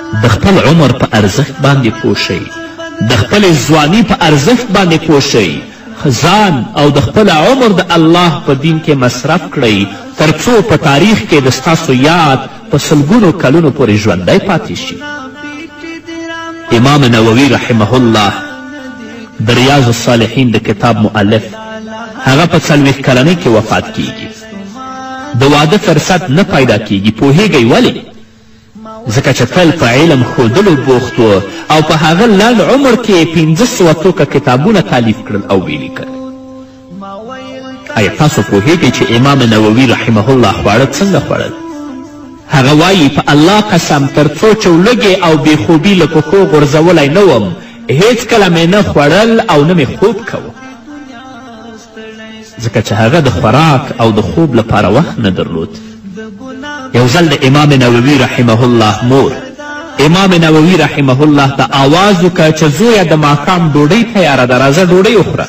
د خپل عمر په ارزښت باندې پوه شئ، د خپلې ځواني په ارزښت باندې پوه شئ، ځان او د خپل عمر د الله په دین کې مصرف کړئ تر څو په تاریخ کې د ستاسو یاد په سلګونو کلونو پورې ژوندی پاتې شي. امام نووي رحمه الله د ریاض الصالحین د کتاب مؤلف هغه په 40 کلنۍ کې وفات کیږي. د واده فرصت نه پیدا کیږي. پوهیږئ ولې؟ ځکه چې تل په علم ښودلو بوخت و او په هغه لنډ عمر کې 1500 توکه کتابونه تالیف کړل او ویې لیکل. آیا تاسو پوهیږئ چې امام نووي رحمه الله خواړه څنګه خوړل؟ هغه وایي په الله قسم تر څو چې لږې او بېخوبي له پښو غورځولی نه وم هیڅکله مې نه خوړل او نه مې خوب کوه، ځکه چې هغه د خوراک او د خوب لپاره وخت نه درلود. یو ځل د امام نووي رحمه الله مور امام نووي رحمه الله ته آواز وکړه چې زویه د ماښام ډوډۍ تیاره ده، راځه ډوډۍ وخوره.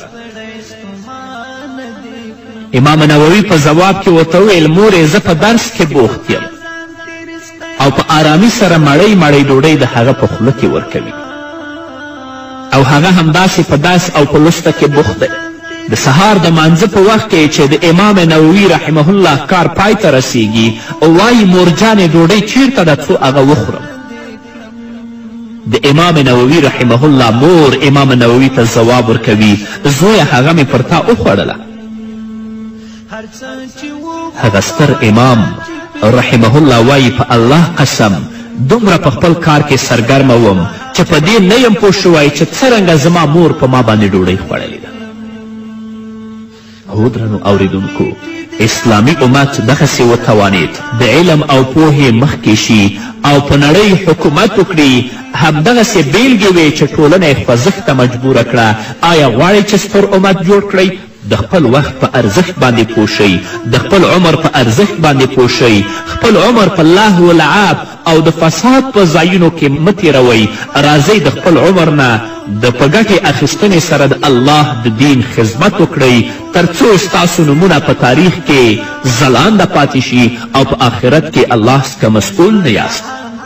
امام نووي په ځواب کې ورته وویل مورې زه په درس کې بوخت یم، او په آرامي سره مړۍ مړۍ ډوډۍ د هغه په خوله کې ورکوي، او هغه همداسې په درس او په لوسته کې بوخت دی. د سهار د مانځه په وخت کې چې د امام نووي رحمه الله کار پای ته رسیږي او وایي مورجانې ډوډۍ چیرته ده څو هغه وخورم. د امام نووي رحمه الله مور امام نووي ته ځواب ورکوي زویه هغه مې پر تا وخوړله. هغه ستر امام رحمه الله وایي په الله قسم دومره په خپل کار کې سرګرمه وم چې په دې نه یم پوه شوی چې څرنګه زما مور په ما باندې ډوډۍ خوړلې ده. هو درنو اوریدونکو، اسلامي امت دغسې وتوانید د علم او پوهې مخکې شي او په نړۍ حکومت وکړي. همدغسې بیلګې وې چې ټولنه یې خوځښت ته مجبوره کړه. آیا غواړئ چې ستر امت جوړ کړئ؟ د خپل وخت په ارزښت باندې پوه شئ، د خپل عمر په ارزښت باندې پوه شئ، خپل عمر په لهو و لعب او د فساد په ځایونو کې مه تېروئ. راځئ د خپل عمر نه د په ګټې اخیستنې سره د الله د دین خدمت وکړئ تر څو ستاسو نومونه په تاریخ کې ځلانده پاتې شي او په آخرت کې الله څخه مسئول نه یاست.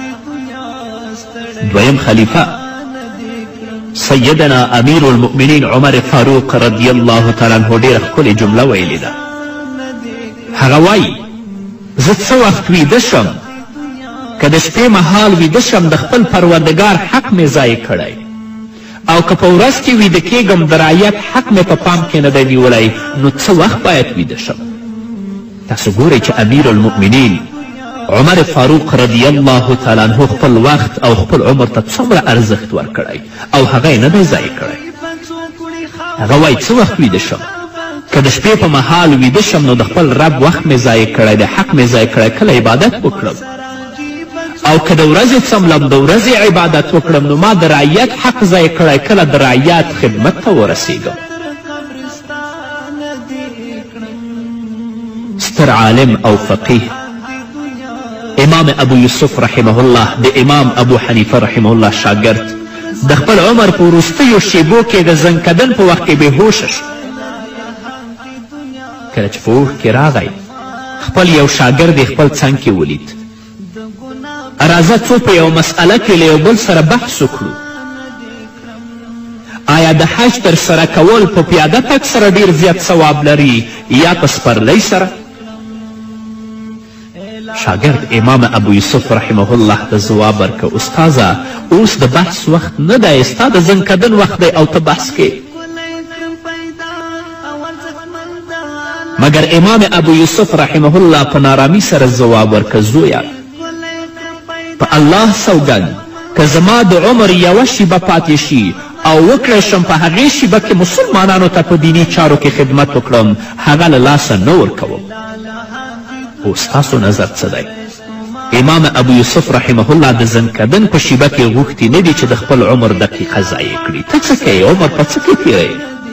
دویم خلیفه سیدنا امیر المؤمنین عمر فاروق رضی الله تعالی عنه ډېره ښکلې جمله ویلې ده. هغه وایي زه څه وخت ویده شم که د شپې مهال ویده شم د خپل پروردګار حق مې ضایع کړی، او که په ورځ کې ویده کیږم د رعیت حق مې په پام کې نه دی نیولی، نو څه وخت باید ویده شم؟ تاسو ګورئ چې امیر المؤمنین عمر فاروق رضی الله تعالی عنه خپل وخت او خپل عمر ته څومره ارزښت ورکړی او هغه یې نه دی ضایع کړی. هغه وایي څه وخت ویده شم که د شپې په مهال ویده شم نو د خپل رب وخت مې ضایع کړی دی، حق مې ضایع کړی، کله عبادت وکړم، او که د ورځې څملم د ورځې عبادت وکړم نو ما د رعیت حق ضایع کړی، کله د رعیت خدمت ته ورسیږم. ستر عالم او فقیه امام ابو یوسف رحمه الله د امام ابو حنیفه رحمه الله شاګرد د خپل عمر په وروستیو شیبو کې د زنکدن په وخت کې بېهوشه شو. کله چې په اوښ کې راغی خپل یو شاګرد یې خپل څنګ کې ولید. راځه څو په یو مسئله کې له یو بل سره بحث وکړو. آیا د حج تر سره کول په پیاده تګ سره ډیر زیات ثواب لري یا په سپرلۍ سره؟ شاګرد امام ابو یوسف رحمه الله ته ځواب ورکړه استاذه اوس د بحث وخت نه دی، ستا د زنکدن وخت دی او ته بحث کې. مګر امام ابو یوسف رحمه الله په نارامي سره ځواب ورکړه زویه په الله سوګند که زما د عمر یوه شیبه پاتې شي او وکړی شم په هغې شیبه کې مسلمانانو ته په دیني چارو کې خدمت وکړم هغه له لاسه نه ورکوم. خو ستاسو نظر څه دی؟ امام ابو یوسف رحمه الله د زنکدن په شیبه کې غوښتي نه دي چې د خپل عمر دقیقه ضایع کړي. ته څه کوې؟ عمر په څه کې تېروې؟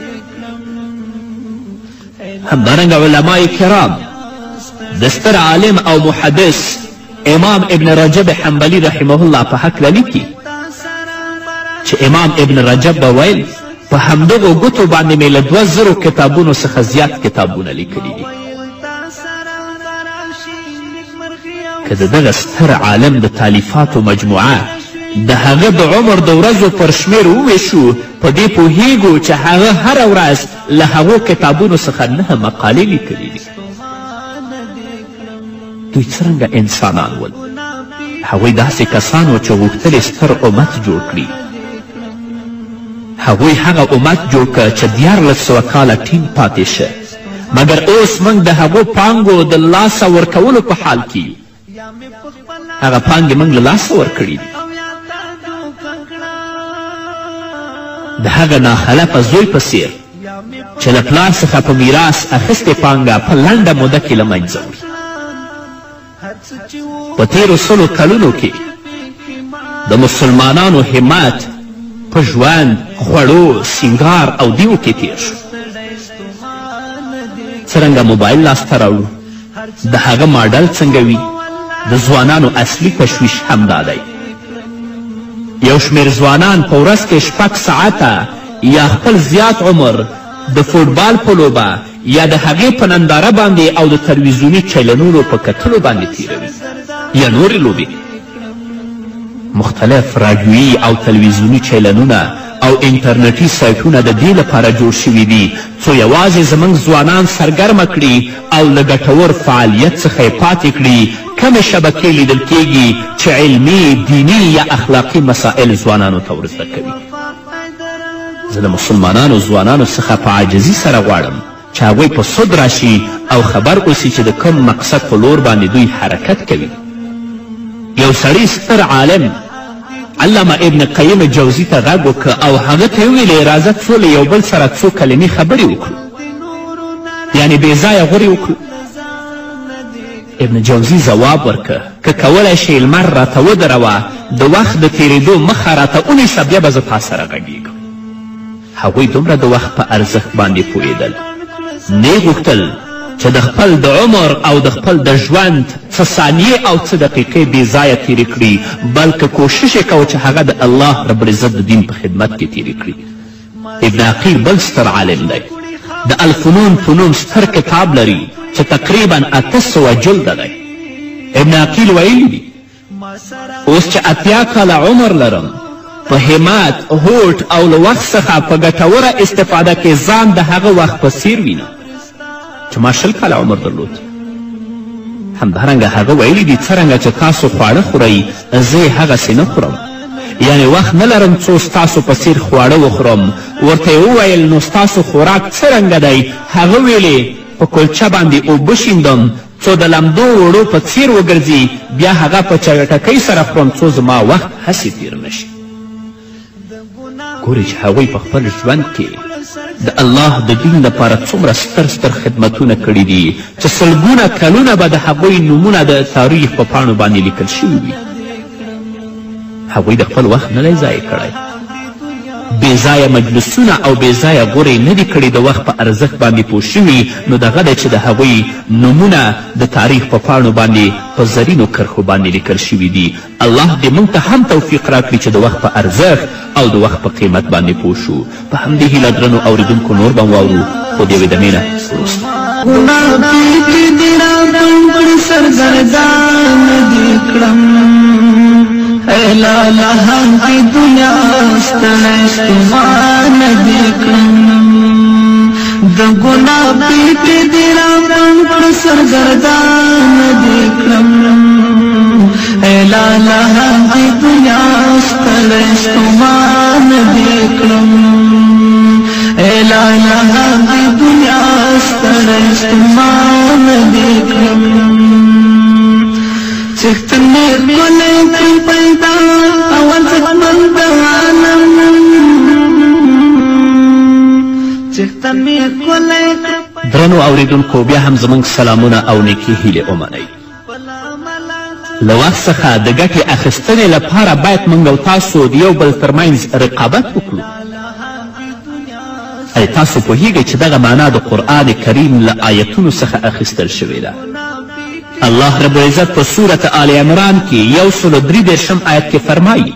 همدارنګه علمای کرام د ستر عالم او محدث امام ابن رجب حنبلی رحمه الله په هکله لیکي چې امام ابن رجب به ویل په همدغو ګوتو باندې مې له 2000 کتابونو څخه زیات کتابونه لیکلي دي. که د دغه ستر عالم د تالیفاتو مجموعه د هغه د عمر د ورځو پر شمېر وویشو په دې پوهیږو چې هغه هره ورځ له هغو کتابونو څخه 9 مقالې لیکلي دي. دوی څرنګه انسانان ول؟ هغوی داسې کسان چې غوښتل ستر امت جوړ کړي. هغوی هغه امت جوړ کړه چې 1400 کاله ټینګ پاتې شه، مګر اوس موږ د هغو پانګو د لاسه ورکولو په حال کې یو. هغه پانګې موږ له لاسه ورکړي دي. د هغه ناخلفه زوی په څیر چې له پلار څخه په میراث اخیستې پانګه په لنډه موده کې له منځه وړي. په تیرو 100 کلونو کې د مسلمانانو همت په ژوند، خوړو، سینګار او دیو کې تیر شو. څرنګه موبایل لاسته راوړو، د هغه ماډل څنګه وي، د ځوانانو اصلي تشویش همدا دی. یو شمېر ځوانان په ورځ کې 6 ساعته یا خپل زیات عمر د فوټبال په لوبه یا د هغې په ننداره باندې او د تلویزیوني چینلونو په کتلو باندې تیروي یا نورې لوبې. مختلف راډیویي او تلویزیوني چینلونه او انټرنیټي سایټونه د دې لپاره جوړ شوي دي څو یوازې زموږ ځوانان سرګرمه کړي او له ګټور فعالیت څخه یې پاتې کړي. کمې شبکې لیدل کیږي چې علمي، دیني یا اخلاقي مسائل ځوانانو ته ورزده کوي. زه د مسلمانانو ځوانانو څخه په عاجزي سره غواړم چې هغوی په سود راشي او خبر اوسي چې د کوم مقصد په لور باندې دوی حرکت کوي. یو سړي ستر عالم علامه ابن قیم جوزي ته غږ وکړه او هغه ته یې وویلې راځه څو له یو بل سره څو کلمې خبرې وکړو، یعنې بې ځایه غورې وکړو. ابن جوزي ځواب ورکړه که کولی شئ لمر راته ودروه، د وخت د تیرېدو مخه راته ونیسه، بیا به زه تا سره غږېږم. هغوی دومره د وخت په ارزښت باندې پوهېدل، نه یې غوښتل چې د خپل د عمر او د خپل د ژوند څه ثانیې او څه دقیقې بې ځایه تیرې کړي، بلکې کوشش یې کوه چې هغه د الله رب العزت د دین په خدمت کې تیرې کړي. ابن عقیل بل ستر عالم دی، د الفنون په نوم ستر کتاب لري چې تقریبا 800 جلده دی. ابن عقیل ویلی دي اوس چې 80 کاله عمر لرم، په همت، هوډ او له وخت څخه په ګټوره استفاده کې ځان د هغه وخت په څیر وینم چې ما 20 کاله عمر درلود. همدارنګه هغه ویلی دي څرنګه چې تاسو خواړه خورئ زه یې هغسې نه خورم، یعنې وخت نه لرم څو ستاسو په څیر خواړه وخورم. ورته یې وویل نو ستاسو خوراک څرنګه دی؟ هغه ویلې په کلچه باندې اوبه شیندم څو د لمدو وړو په څیر وګرځي، بیا هغه په چټکۍ سره خورم څو زما وخت هسې تیر نشي. ګورې چې هغوی په خپل ژوند کې د الله د دین لپاره څومره ستر ستر خدمتونه کړي دي چې سلګونه کلونه به د هغوی نومونه د تاریخ په پاڼو باندې لیکل شوي وي. هغوی د خپل وخت نه دی ضایع کړی، بې ځایه مجلسونه او بې ځایه غورې نه دي کړي، د وخت په ارزښت باندې پوه شوي. نو دغه دی چې د هغوی نومونه د تاریخ په پاڼو باندې په زرینو کرښو باندې لیکل شوي دي. الله دې موږ ته هم توفیق راکړي چې د وخت په ارزښت او د وخت په قیمت باندې پوه شو. په همدې هیله درنو اوریدونکو نور به واورو، خو د یوې دمې نه وروسته. لالا هم کی دنیا ستړی ستومان دې کړم، د ګناه پیټې دې رابند کړ سرګردان دې کړم. لالا هم کی دنیا ستړی ستومان دې کړم، لالا هم کی دنیا ستړی ستومان دې کړم. چختن میر کلی کل پیدا اول زمان دا عالم، چختن میر کلی. درنو اوریدونکو بیا هم زموږ سلامونه او نیکې هیلې ومنئ. له وخت څخه د ګټې اخیستنې لپاره باید موږ او تاسو د یو بل ترمنځ رقابت وکړو. ای تاسو پوهیږئ چې دغه معنا د قرآن کریم له آیتونو څخه اخیستل شوې ده. الله رب العزت په سورة آل عمران کې 133 آیت کې فرمایي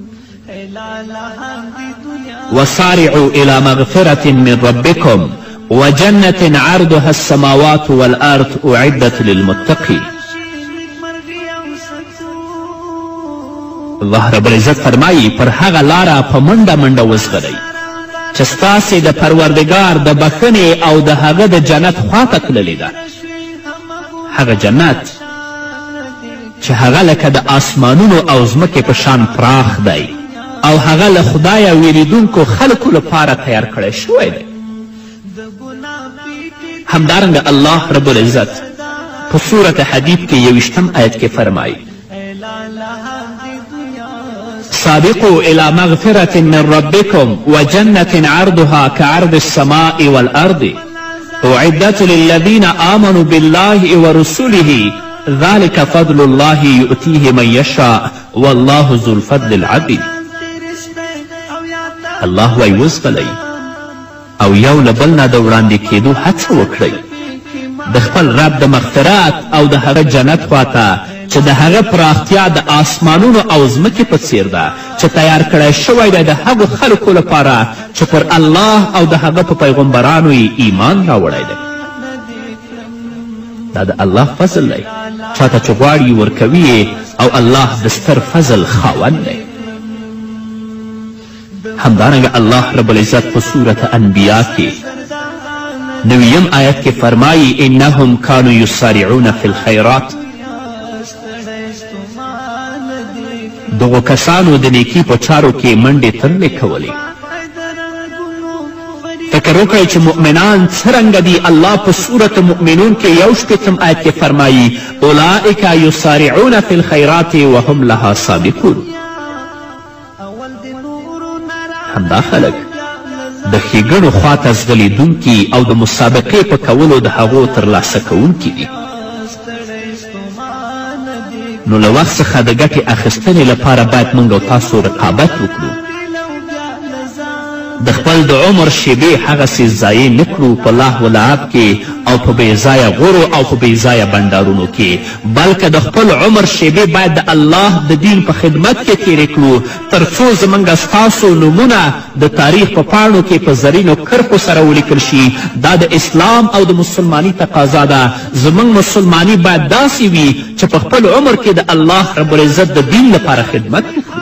وسارعوا إلى مغفرة من ربكم وجنة عرضها السماوات والأرض أعدت للمتقين. الله رب العزت فرمایي پر هغه لاره په منډه منډه وزغلئ چې ستاسې د پروردګار د بخښنې او د هغه د جنت خواته تللې ده. هغه جنت چې هغه لکه د آسمانونو او ځمکې په شان پراخ دی او هغه له خدایه ویریدونکو خلکو لپاره تیار کړی شوی دی. همدارنګه الله رب العزت په صورت حدید کې 21 آیت کې فرمایي سابقوا إلى مغفرة من ربكم وجنة عرضها كعرض السماء والأرض أعدت للذين آمنوا بالله ورسله ذلك فضل الله يؤتيه من يشاء والله ذو الفضل العظيم. الله وایي وزغلئ او یو له بل نه د وړاندې کېدو هڅه وکړئ د خپل رب د مغفرت او د هغه جنت خواته چې د هغه پراختیا د آسمانونو او ځمکې په څیر ده چې تیار کړی شوی دی د هغو خلکو لپاره چې پر الله او د هغه په پیغمبرانو یې ایمان راوړی دی. دا د الله فضل دی چاته چې غواړي ورکوي او الله د ستر فضل خاوند دی. همدارنګه الله رب العزت په صورت انبیا کې 9 آیت کې فرمایي انهم کانوا یسارعون فی الخیرات دغو کسانو د نیکي په چارو کې منډې ترلې کولې. فکر وکړئ چې مؤمنان څرنګه دي. الله په صورت مؤمنون کې 21 آیت کې فرمایي اولئک یسارعون فی الخیرات وهم لها سابقون. همدا خلک د ښېګڼو خواته ځغلېدونکي او د مسابقې په کولو د هغو ترلاسه کوونکي دي. نو له وخت څخه د ګټې اخیستنې لپاره باید موږ او تاسو رقابت وکړو. د خپل د عمر شیبې هغسې ضایع نه کړو په لهو و لعب کې او په بېځایه غورو او په بېځایه بنډارونو کې، بلکې د خپل عمر شیبې باید د الله د دین په خدمت کې تېرې کړو تر څو زموږ ستاسو نومونه د تاریخ په پاڼو کې په زرینو کرښو سره ولیکل شي. دا د اسلام او د مسلماني تقاضا ده. زموږ مسلماني باید داسې وي چې په خپل عمر کې د الله رب العزت د دین لپاره خدمت وکړو.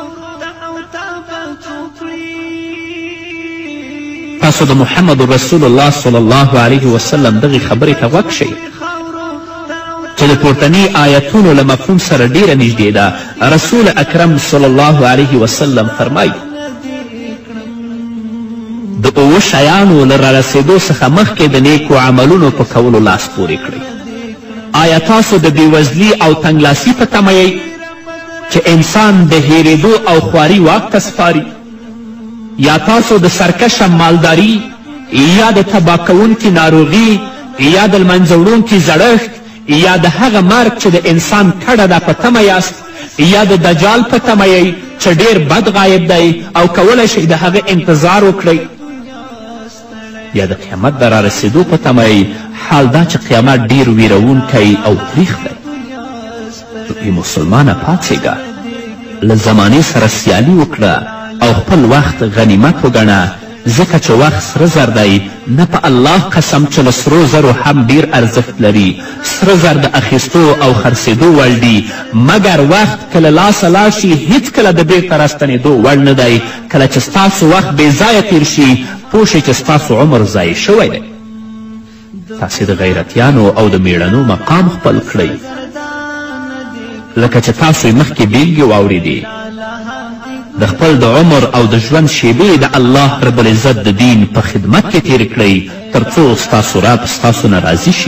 تاسو د محمد رسول الله صلی الله علیه وسلم دغې خبرې ته غوږ شئ چې د پورتني آیتونو له مفهوم سره ډیره نږدې ده. رسول اکرم صلی الله علیه وسلم فرمایي د 7 شیانو له رارسېدو څخه مخکې د نیکو عملونو په کولو لاس پورې کړئ. آیا تاسو د بېوزلي او تنګلاسي په تمه یئ چې انسان د هیرېدو او خواري واک ته سپاري؟ یا تاسو د سرکشه مالداري یا د تباه کوونکي ناروغي یا د لمنځه وړونکي زړښت یا د هغه مرګ چې د انسان کډه ده په تمه یاست؟ یا د دجال په تمه یئ چې ډیر بد غایب دی او کولی شئ د هغه انتظار وکړئ؟ یا د قیامت د رارسېدو په تمه یئ؟ حال دا چې قیامت ډیر ویرونکی او تریخ دی. ای مسلمانه پاڅېږه، له زمانې سره سیالي وکړه او خپل وخت غنیمت وګڼه، ځکه چې وخت سره زر دی. نه په الله قسم چې له سرو زرو هم ډیر ارزښت لري. سره زر د اخیستو او خرڅېدو وړ دي، مګر وخت که له لاسه لاړ شي هیڅکله د بیرته راستنېدو وړ نه دی. کله چې ستاسو وخت بې ځایه تیر شي پوه شئ چې ستاسو عمر ضایع شوی دی. تاسې د غیرتیانو او د میړنو مقام خپل کړئ، لکه چې تاسو یې مخکې بیلګې واورېدې. د خپل د عمر او د ژوند شیبې د الله رب العزت د دین په خدمت کې تېرې کړئ تر څو ستاسو رب ستاسو نه راضي شي.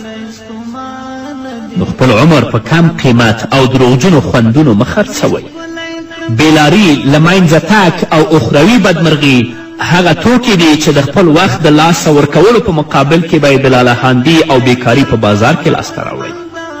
نو خپل عمر په کم قیمت او دروغجنو خوندونو مه خرڅوئ. بېلاري، له منځه تګ او اخروي بدمرغي هغه توکي دي چې د خپل وخت د لاسه ورکولو په مقابل کې به یې د لالهاندي او بیکاري په بازار کې لاسته راوړئ.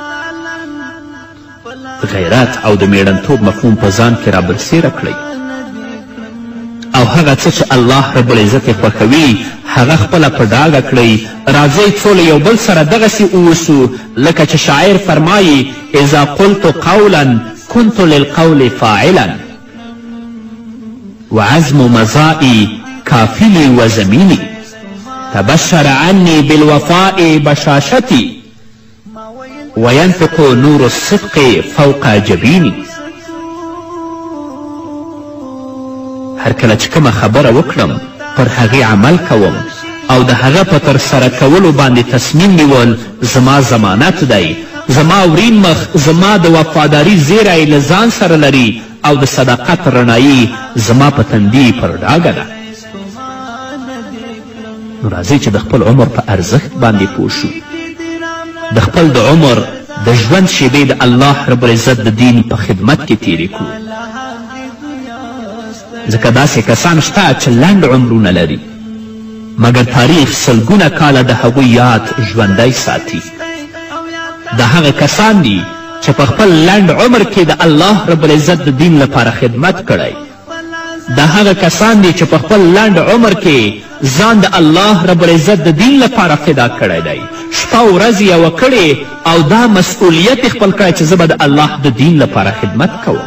غیرت او د میړنتوب مفهوم په ځان کې رابرسېره کړئ او هغه څه چې الله رب العزت یې خوښوي هغه خپله په ډاګه کړئ. راځئ څو له یو بل سره دغسې اوسو لکه چې شاعر فرمایي اذا قلت قولا كنت للقول فاعلا وعزم مزائي كافلي وزميلي تبشر عني بالوفاء بشاشتي وينفق نور الصدق فوق جبيني. هر کله چې کومه خبره وکړم پر هغې عمل کوم او د هغه په ترسره کولو باندې تصمیم نیول زما ضمانت دی. زما ورین مخ زما د وفاداري زیری له ځان سره لري او د صداقت رڼایي زما په تندي پر ډاګه ده. نو راځئ چې د خپل عمر په ارزښت باندې پوه شو. د خپل د عمر د ژوند شیبې د الله رب العزت د دین په خدمت کې تیرې کړو. ځکه داسې کسان شته چې لنډ عمرونه لري مګر تاریخ سلګونه کاله د هغوی یاد ژوندی ساتي. د هغه کسان دي چې په خپل لنډ عمر کې د الله رب العزت د دین لپاره خدمت کړی. د هغه کسان دي چې په خپل لنډ عمر کې ځان د الله رب العزت د دین لپاره فدا کړی دی. شپه ورځ یې وکړې او دا مسئولیت خپل کړی چې زه به د الله د دین لپاره خدمت کوم.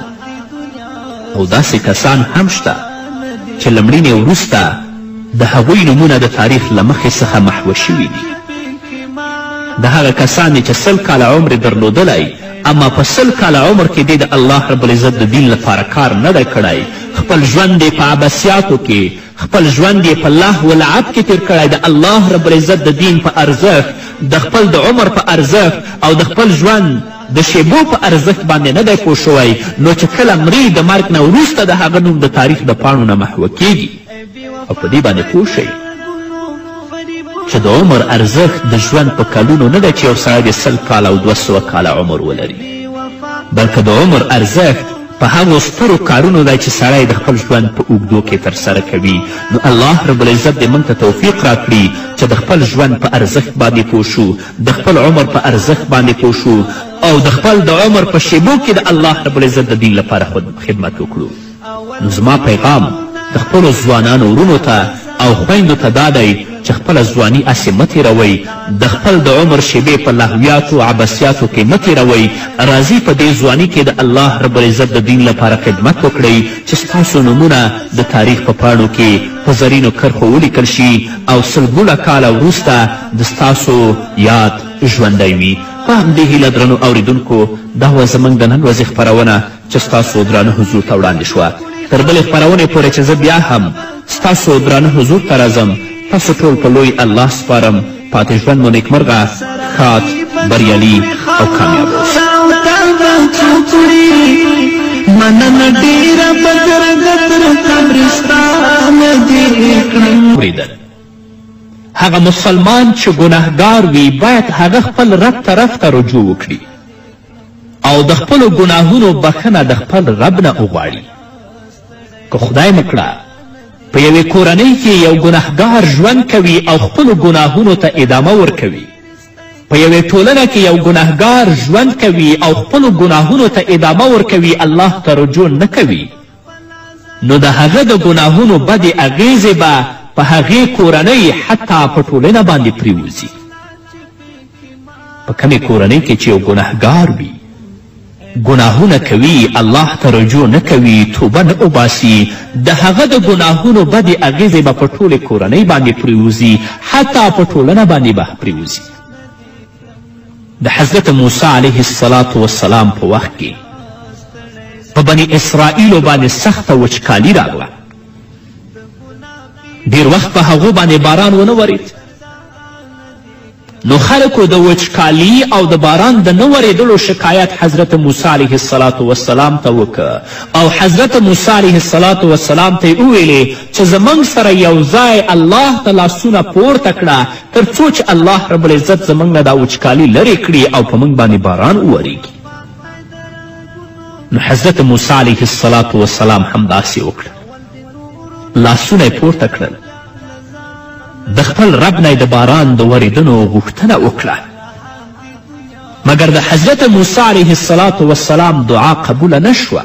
او داسې کسان هم شته چې لمړینې وروسته د هغوی نومونه د تاریخ له مخې څخه محوه شوي دي. د هغه کسان دي چې 100 کاله عمر درلودلی اما په 100 کاله عمر کې دی د الله رب العزت د دین لپاره کار نه دی کړی. خپل ژوند یې په عباسیاتو کې خپل ژوند یې په لهو و لعب کې تیر کړی. د الله رب العزت د دین په ارزښت د خپل د عمر په ارزښت او د خپل ژوند د شیبو په ارزښت باندې نه دی پوه شوی. نو چې کله مري د مرګ نه وروسته د هغه نوم د تاریخ د پاڼو نه محوه کیږي. او په دې باندې پوه شئ چې د عمر ارزښت د ژوند په کلونو نه دی چې یو سړی د 100 کاله او 200 کاله عمر ولري بلکې د عمر ارزښت په هغو سترو کارونو دی چې سړی د خپل ژوند په اوږدو کې ترسره کوي. نو الله رب العزت دې موږ ته توفیق راکړي چې د خپل ژوند په ارزښت باندې پوه شو، د خپل عمر په ارزښت باندې پوه شو او د خپل د عمر په شیبو کې د الله رب العزت د دین لپاره خدمت وکړو. نو زما پیغام د خپلو ځوانانو ورونو ته او خویندو ته دا دی چې خپله ځواني هسې مه تېروئ، د خپل د عمر شیبې په لهویاتو عباسیاتو کې مه تېروئ. راځئ په دې ځواني کې د الله رب العزت د دین لپاره خدمت وکړئ چې ستاسو نومونه د تاریخ په پاڼو کې په زرینو کرښو ولیکل شي او سلګونه کاله وروسته د ستاسو یاد ژوندی وي. په همدې هیله درنو اوریدونکو دا وه زموږ د نن ورځې خپرونه چې ستاسو درانه حضور ته وړاندې شوه. تر بلې خپرونې پورې چې زه بیا هم ستاسو درانه حضور ته راځم، تاسو ټول په لوی الله سپارم. پاتې ژوند مو نیکمرغه، ښاد، بریالي او کامیاب اوسئ. هغه مسلمان چې ګناهګار وي باید هغه خپل رب طرف ته رجوع وکړي او د خپلو ګناهونو بخښنه د خپل رب نه وغواړي. که خدای مکړه په یوې کورنۍ کې یو ګناهګار ژوند کوي او خپلو ګناهونو ته ادامه ورکوي، په یوې ټولنه کې یو ګناهګار ژوند کوي او خپلو ګناهونو ته ادامه ورکوي، الله ته رجوع نه کوي، نو د هغه د ګناهونو بدې اغیزې به په هغې کورنۍ حتی په ټولنه باندې پریوځي. په کمې کورنۍ کې چې یو ګناهګار وي، ګناهونه کوي، الله ته رجوع نه کوي، توبه نه وباسي، د هغه د ګناهونو بدې اغیزې به په ټولې کورنۍ باندې پریوځي، حتی په ټولنه باندې به پریوځي. د حضرت موسی علیه السلام په وخت کې په بني اسرائیلو باندې سخته وچکالي راغله. ډیر وخت په هغو باندې باران ونه ورید، نو خلکو د وچکالي او د باران د نه ورېدلو شکایت حضرت موسی علیه السلام ته وکړه او حضرت موسی علیه السلام ته یې وویلې چې زموږ سره یو ځای الله ته لاسونه پورته کړه تر څو چې الله رب العزت زموږ نه دا وچکالي لرې کړي او په موږ باندې باران وورېږي. نو حضرت موسی علیه السلام هم داسې وکړه، لاسونه یې پورته کړل، د خپل رب نه د باران د ورېدنو غوښتنه وکړه، مګر د حضرت موسی علیه السلام دعا قبوله نه شوه.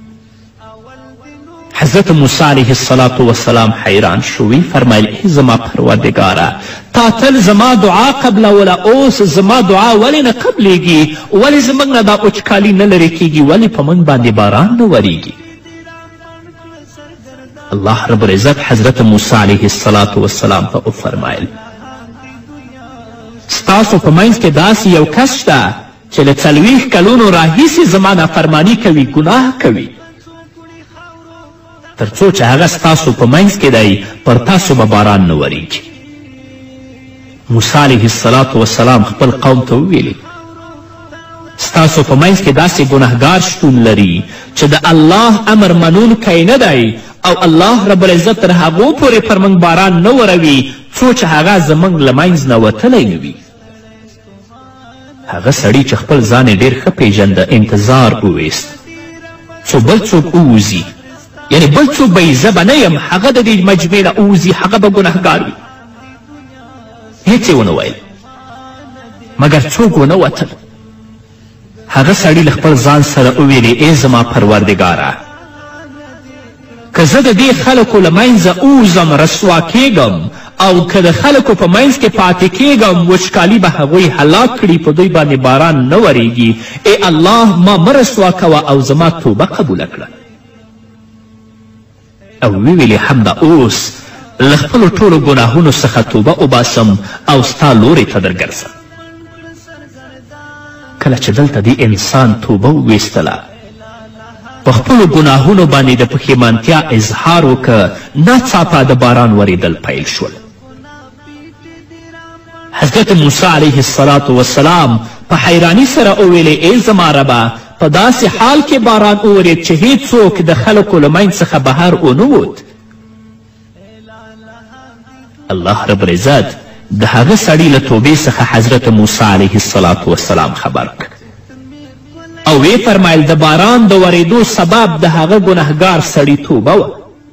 حضرت موسی علیه السلام حیران شو، وی فرمایل ای زما پروردګاره، تا تل زما دعا قبلوله، اوس زما دعا ولې نه قبلیږي؟ ولې زموږ نه دا وچکالي نه لرې کیږي؟ ولې په موږ باندې باران نه وریږي؟ الله رب العزت حضرت موسی علیه السلام ته وفرمایل ستاسو په منځ کې داسې یو کس شته چې له 40 کلونو راهیسې زما نافرماني کوي، ګناه کوي. تر څو چې هغه ستاسو په منځ کې دی پر تاسو به باران نه وریږي. موسی علیه السلام خپل قوم ته وویلې ستاسو په منځ کې داسې ګنهګار شتون لري چې د الله امر منونکی نه دی او الله رب العزت تر هغو پورې پر موږ باران نه وروي څو چې هغه زموږ له منځ نه وتلی نه وي. هغه سړي چې خپل ځان یې ډېر ښه پیژنده انتظار وویست څو بل څوک ووځي، یعنی بل څوک به یې زه به نه یم، هغه د دې مجمع نه ووځي، هغه به ګنهګار وي. هیڅ یې ونه ویل مګر څوک ونه وتل. هغه سړي له خپل ځان سره وویلې ای زما پروردګاره که زه د دې خلکو له منځه ووځم رسوا کیږم او که د خلکو په منځ کې پاتې کیږم وچکالي به هغوی هلاک کړي په دوی باندې باران نه وریږي. ای الله ما مه رسوا کوه او زما توبه قبوله کړه. او ویلې همدا اوس له خپلو ټولو ګناهونو څخه توبه وباسم او ستا لورې ته درګرځم. کله چې دلته دې انسان توبه وویستله په خپلو ګناهونو باندې د پښیمانتیا اظهار وکړه ناڅاپه د باران وریدل پیل شول. حضرت موسی علیه السلام په حیرانی سره وویلې ای زما ربه په داسې حال کې باران وورید چې هیڅوک د خلکو له منځ څخه بهر ونه ووت. الله رب العزت د هغه سړي له توبې څخه حضرت موسی علیه السلام خبر کړ او وی فرمایل د باران د ورېدو سبب د هغه ګنهګار سړي توبه وه.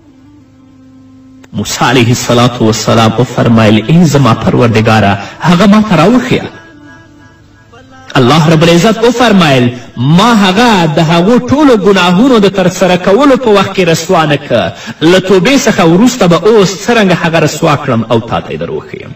موسی علیه السلام وفرمایل ای زما پروردګاره هغه ما ته راوښیه. الله رب العزت وفرمایل ما هغه د هغو ټولو ګناهونو د ترسره کولو په وخت کې رسوا نه که، له توبې څخه وروسته به اوس څرنګه هغه رسوا کړم او تا ته یې در وښیم.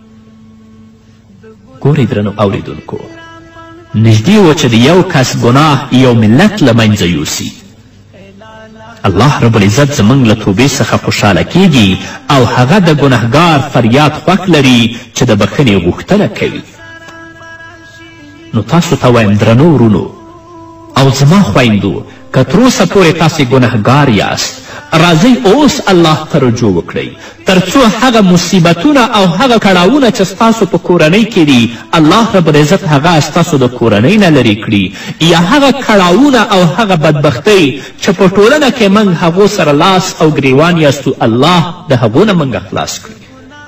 ګورئ درنو اوریدونکو نږدې و چې د یو کس ګناه یو ملت له منځه یوسي. الله رب العزت زموږ له توبې څخه خوشحاله کیږي او هغه د ګنهګار فریاد خوښ لري چې د بخښنې غوښتنه کوي. نو تاسو ته وایم درنو ورونو او زما خویندو که تر اوسه پورې تاسې ګنهګار یاست راځئ اوس الله ته رجوع وکړئ تر څو هغه مصیبتونه او هغه کړاوونه چې ستاسو په کورنۍ کې دي الله رب العزت هغه ستاسو د کورنۍ نه لرې کړي، یا هغه کړاوونه او هغه بدبختۍ چې په ټولنه کې موږ هغو سره لاس او ګریوان یاستو الله د هغو نه موږ خلاص کړي.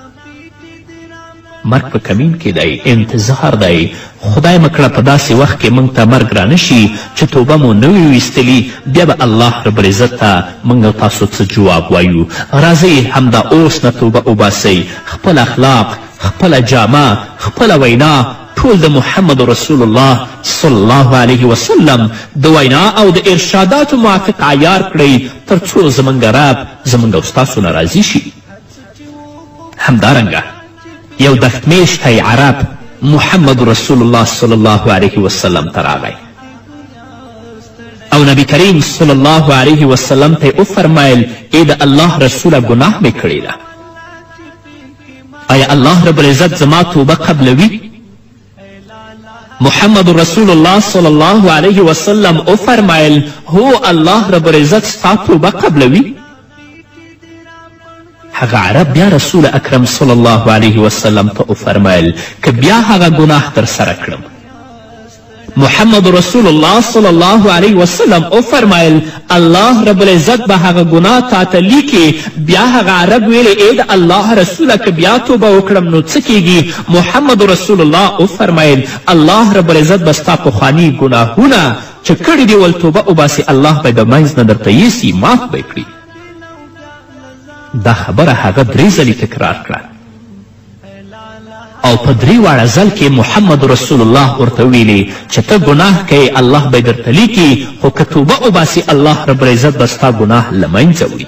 مرګ په کمین کې دی، انتظار دی. خدای مکړه په داسې وخت کې موږ ته مرګ را نشي چې توبه مو نه وي ویستلي، بیا به الله رب العزت ته موږ او تاسو څه جواب وایو. راځئ همدا اوس نه توبه وباسئ، خپل اخلاق، خپله جامه، خپله وینا ټول د محمد رسول الله صلی الله علیه وسلم د وینا او د ارشاداتو موافق عیار کړئ تر څو زموږ رب زموږ او ستاسو نه راضي شي. همدارنګه یو دښتمیشتی عرب محمد رسول الله صلی الله علیه وسلم ته راغی او نبی کریم صلی الله علیه وسلم ته یې وفرمیل ای د الله رسوله ګناه مې کړې ده، آیا الله رب العزت زما توبه قبلوي؟ محمد رسول الله صلی الله علیه وسلم وفرمیل هو الله رب العزت ستا توبه قبلوي. هغه عرب بیا رسول اکرم صلی الله علیه وسلم ته وفرمیل که بیا هغه ګناه ترسره کړم. محمد رسول الله صلی الله علیه وسلم وفرمیل الله رب العزت به هغه ګناه تا ته لیکي. بیا هغه عرب ویلې ای د الله رسوله که بیا توبه وکړم نو څه کیږي؟ محمد رسول الله وفرمیل الله رب العزت به ستا پخواني ګناهونه چې کړي دي ول توبه وباسي، الله به د منځ نه درته یوسي، معاف به یې کړي. دا خبره هغه 3 ځلې تکرار کړه او په 3 واړه ځل کې محمد رسول الله ورته ویلي چې ته ګناه کوې الله به درته لیکي، خو که توبه وباسي الله رب العزت به ستا ګناه له منځه وړي.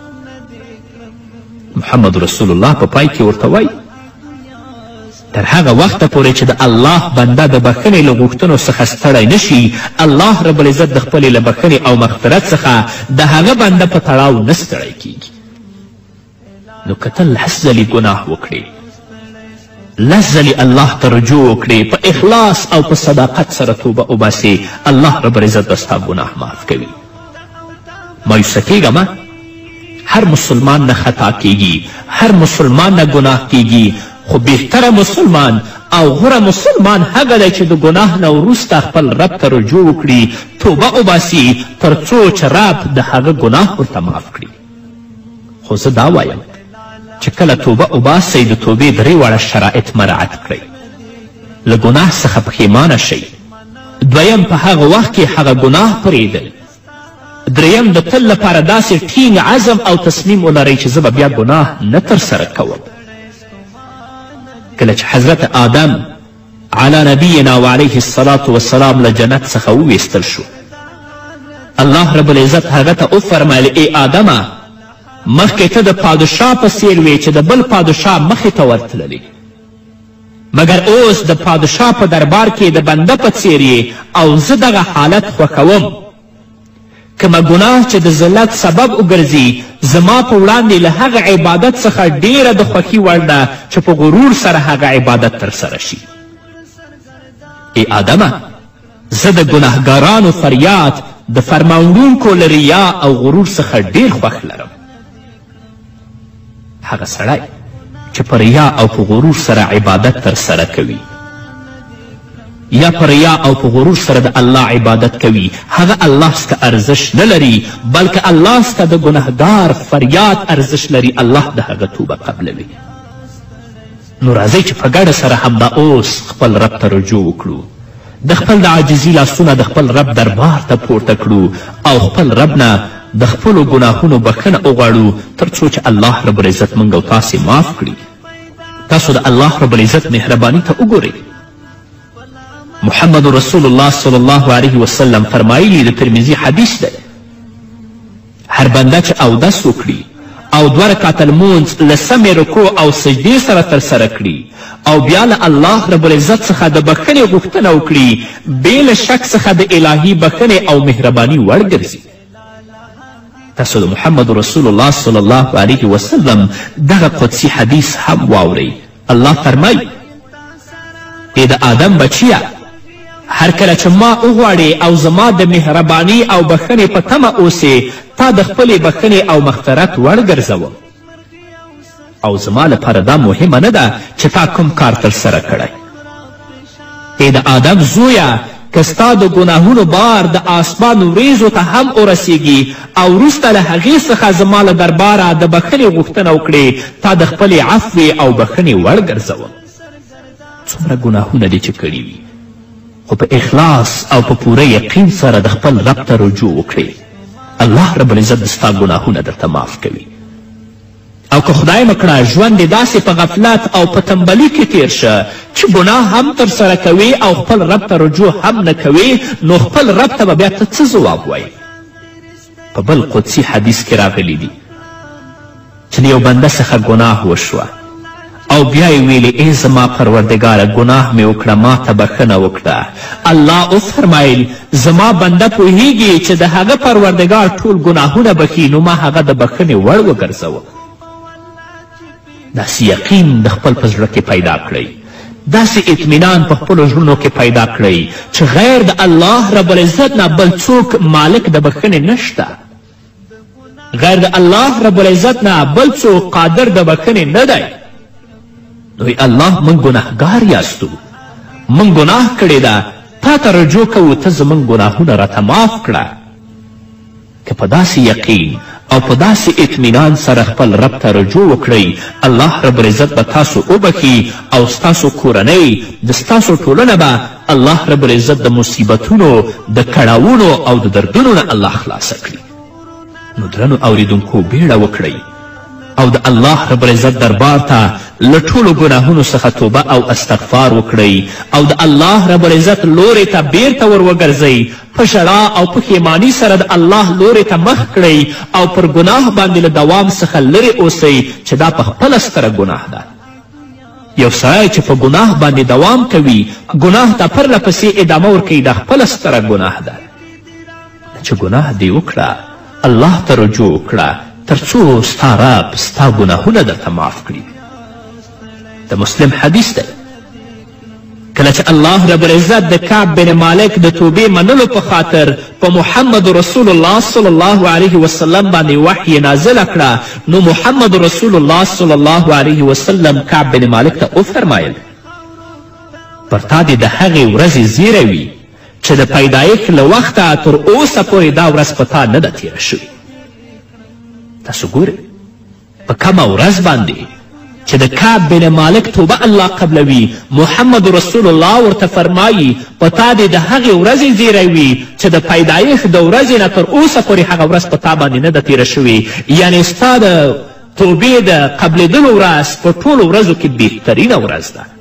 محمد رسول الله په پای کې ورته وایي تر هغه وخته پورې چې د الله بنده د بخښنې له غوښتنو څخه ستړی نشي، الله رب العزت د خپلې له بخښنې او مغفرت څخه د هغه بنده په تړاو نه ستړی کیږي. نو که ته 10 ځلې ګناه وکړې، 10 ځلې الله ته رجوع وکړې، په اخلاص او په صداقت سره توبه وباسې، الله رب العزت به ستا ګناه معاف کوي. مایوسه کیږه مه، هر مسلمان نه خطا کیږي، هر مسلمان نه ګناه کیږي، خو بهتره مسلمان او غوره مسلمان هغه دی چې د ګناه نه وروسته خپل رب ته رجوع وکړي، توبه وباسي، تر څو چې رب د هغه ګناه ورته معاف کړي. خو زه دا وایم چې کله توبه وباسئ د توبې درې واړه شرایط مراعت کړئ. له ګناه څخه پښیمانه شئ. دویم، په هغه وخت کې هغه ګناه پرېږدئ. دریم، د تل لپاره داسې ټینګ عزم او تصمیم ولرئ چې زه به بیا ګناه نه ترسره کوم. کله چې حضرت آدم علی نبینا و علیه الصلاة والسلام له جنت څخه وویستل شو، الله رب العزت هغه ته وفرمیل ای آدمه، مخکې ته د پادشاه په څیر وې چې د بل پادشاه مخې ته ورتللې، مګر اوس د پادشاه په دربار کې د بنده په څیر یې او زه دغه حالت خوښوم. کومه ګناه چې د ذلت سبب وګرځي زما په وړاندې له هغه عبادت څخه ډیره د خوښي وړ ده چې په غرور سره هغه عبادت ترسره شي. ای آدمه، زه د ګناهګارانو فریاد د فرمانونکو له ریا او غرور څخه ډیر خوښ لرم. هغه سړی چې په ریا او په غرور سره عبادت ترسره کوي یا په ریا او په غرور سره د الله عبادت کوي، هغه الله سته ارزش نه لري، بلکې الله سته د ګناهګار فریاد ارزش لري. الله د هغه توبه قبلوي. نو راځئ چې په ګډه سره همدا اوس خپل رب ته رجوع وکړو، د خپل د عاجزي لاسونه د خپل رب دربار ته پورته کړو او خپل رب نه د خپلو ګناهونو بخښنه وغواړو، تر څو چې الله رب العزت موږ او تاسې معاف کړي. تاسو د الله رب العزت مهرباني ته وګورئ. محمد رسول الله صلی الله علیه وسلم فرمایلی، د ترمذي حدیث دی، هر بنده چې اودس وکړي او 2 رکعته لمونځ له سمې رکوع او سجدې سره ترسره کړي او بیا له الله رب العزت څخه د بخښنې غوښتنه وکړي، بې له شک څخه د الهي بخښنې او مهرباني وړ ګرځي. تاسو د محمد رسول الله صلی الله علیه وسلم دغه قدسي حدیث هم واورئ. الله فرمایي، ای د آدم بچیه، هر کله چې ما وغواړې او زما د مهرباني او بخښنې په تمه اوسې، تا د خپلې بخښنې او مغفرت وړ ګرځوم. او زما لپاره دا مهمه نه ده چې تا کوم کار ترسره کړی. ای د آدم زویه، که ستا د ګناهونو بار د آسمان وریځو ته هم ورسیږي او وروسته له هغې څخه زما له درباره د بخښنې غوښتنه وکړې، تا د خپلې عفوې او بخښنې وړ ګرځوم. څومره ګناهونه دې چې کړي وي، خو په اخلاص او په پوره یقین سره د خپل رب ته رجوع وکړئ، الله رب العزت ستا ګناهونه درته معاف کوي. او که خدای مه کړه ژوند دې داسې په غفلت او په تنبلي کې تیر شه چې ګناه هم ترسره کوې او خپل رب ته رجوع هم نه کوې، نو خپل رب ته به بیا ته څه ځواب وایې؟ په بل قدسي حدیث کې راغلی دي چې د یو بنده څخه ګناه وشوه او بیا یې ویلې ای زما پروردګاره، ګناه مې وکړه، ما ته بخښنه وکړه. الله وفرمایل، زما بنده پوهیږي چې د هغه پروردګار ټول ګناهونه بخي، نو ما هغه د بخښنې وړ وګرځوم. داسې یقین د خپل په زړه کې پیدا کړئ، داسې اطمینان په خپلو زړونو کې پیدا کړئ چې غیر د الله رب العزت نه بل څوک مالک د بخښنې نشته، غیر د الله رب العزت نه بل څوک قادر د بخښنې نه دی. نو الله موږ ګناهګار یاستو، موږ ګناه کړې ده، تا ته رجوع کوو، ته زموږ ګناهونه راته معاف کړه. که په داسې یقین او په داسې اطمینان سره خپل رب ته رجوع وکړئ، الله رب العزت به تاسو وبخي او ستاسو کورنۍ د ستاسو ټولنه به الله رب العزت د مصیبتونو، د کړاوونو او د دردونو نه الله خلاصه کړي. نو درنو اوریدونکو، بیړه وکړئ او د الله رب العزت دربار ته له ټولو ګناهونو څخه توبه او استغفار وکړئ او د الله رب العزت لورې ته بیرته ور وګرځئ. په ژړا او پښیماني سره د الله لورې ته مخ کړئ او پر ګناه باندې له دوام څخه لرې اوسئ چې دا په خپله ستره ګناه ده. یو سړی چې په ګناه باندې دوام کوي، ګناه ته پرله پسې ادامه ورکوي، دا خپله ستره ګناه ده. چې ګناه دې وکړه، الله ته رجوع وکړه، تر څو ستا رب ستا ګناهونه درته معاف کړي. د مسلم حدیث دی، کله چې الله رب العزت د کعب بن مالک د توبې منلو په خاطر په محمد رسول الله صلی الله علیه وسلم باندې وحی نازله کړه نو محمد رسول الله صلی الله علیه وسلم کعب بن مالک ته وفرمایل پر تا دې د هغې ورځې زیری وي چې د پیدایښت له وخته تر اوسه پورې دا ورځ په تا نه ده تیره شوې. تاسو ګورئ په کومه ورځ باندې چې د کعب بن مالک توبه الله قبلوي محمد رسول الله ورته فرمایي په تا دې د هغې ورځې زیری وي چې د پیدایښت د ورځې نه تر اوسه پورې هغه ورځ په تا باندې نه ده تیره شوې، یعنې ستا د توبې د قبلېدلو ورځ په ټولو ورځو کې بهترینه ورځ ده.